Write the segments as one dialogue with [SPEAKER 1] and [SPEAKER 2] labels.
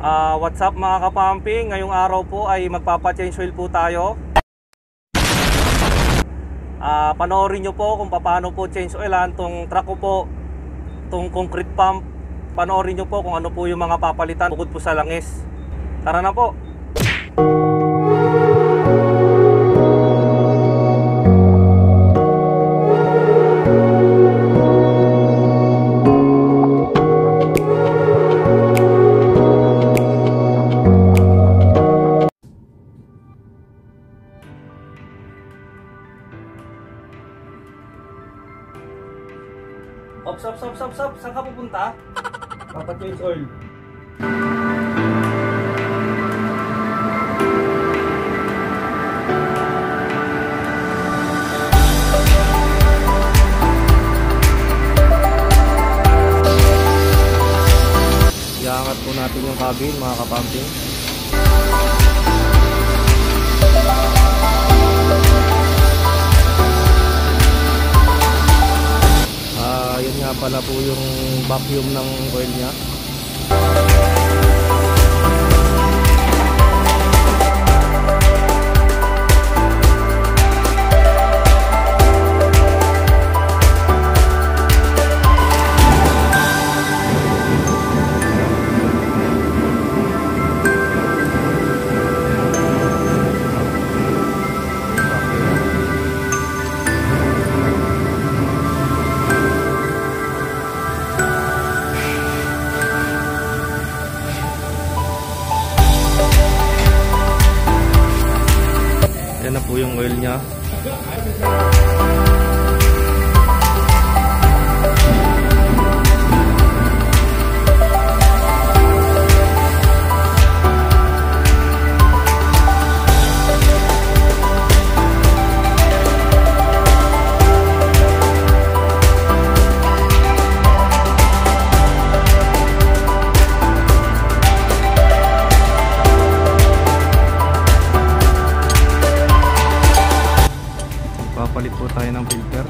[SPEAKER 1] What's up mga kapamping? Ngayong araw po ay magpapa-change oil po tayo. Panoorin nyo po kung paano po change oilan tong truck ko po, tong concrete pump. Panoorin nyo po kung ano po yung mga papalitan bukod po sa langis. Tara na po. Stop. Saan ka pupunta? Papa-change oil. Iangat po natin yung cabin mga kapamping. Yun nga pala po yung vacuum ng oil nya. Yan na po yung oil nya. Papalit po tayo ng filter.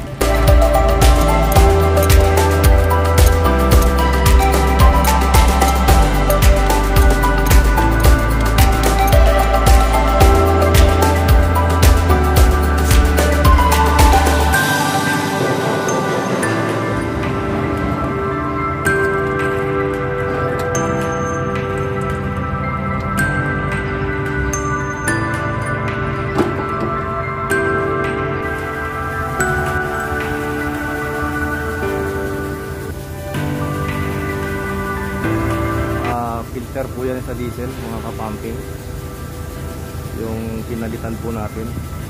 [SPEAKER 1] Filter po yan sa diesel mga kapamping, yung pinalitan po natin.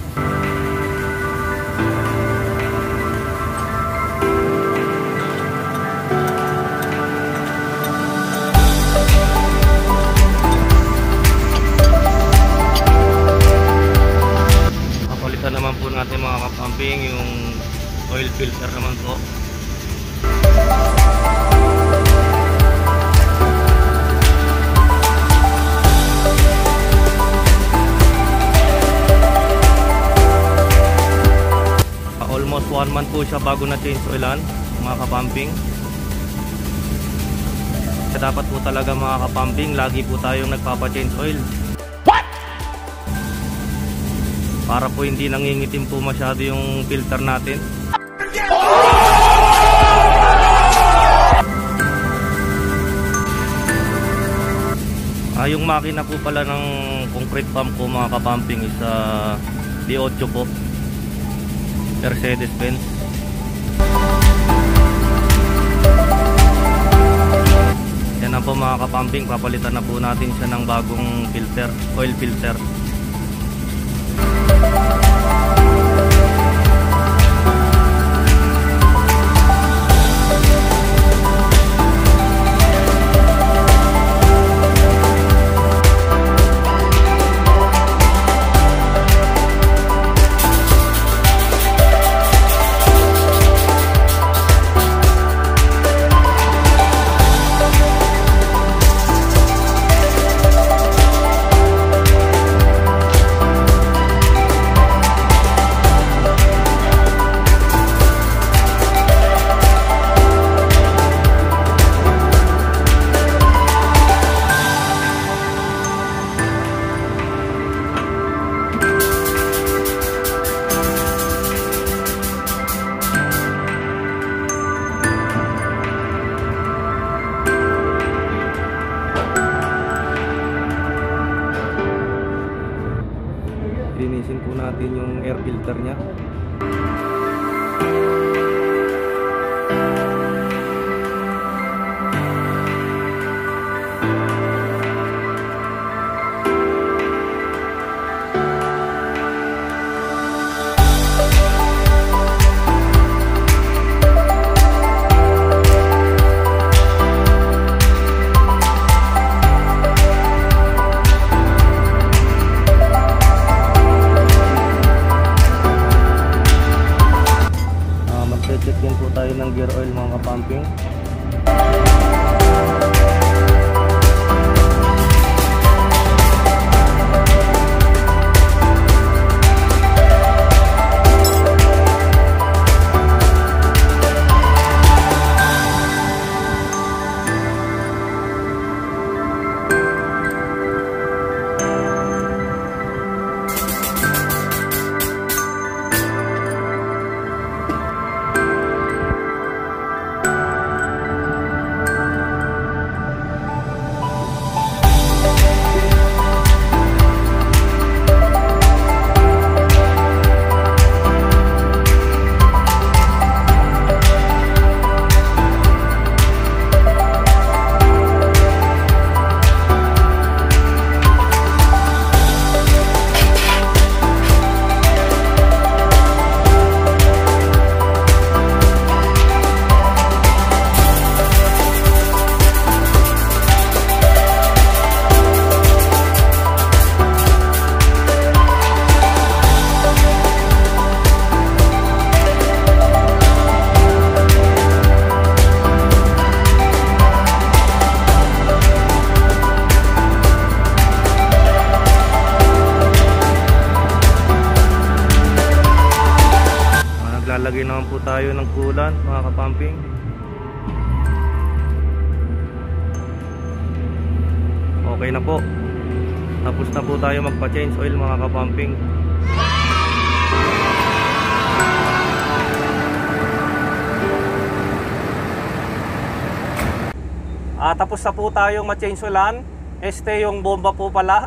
[SPEAKER 1] Papalitan naman po natin mga kapamping yung oil filter naman po. Almost 1 month po siya bago na change oilan mga kapamping. Kaya dapat po talaga mga kapamping, lagi po tayong nagpapa-change oil. What? Para po hindi nangingitim po masyado yung filter natin. Yung makina po pala ng concrete pump ko mga kapamping is D8 po, Mercedes-Benz. Yan na po mga kapamping, papalitan na po natin siya ng bagong filter, oil filter. natin yung air filter nya. Check din po tayo ng gear oil mga kapumping. Naglalagay naman po tayo ng coolant mga kapumping. Okay na po. Tapos na po tayo magpa-change oil mga kapumping. Tapos na po tayong ma-change oilan. Este yung bomba po pala.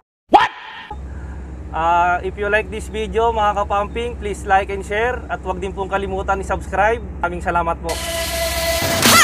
[SPEAKER 1] If you like this video mga kapumping, please like and share at huwag din pong kalimutan i-subscribe. Maraming salamat po.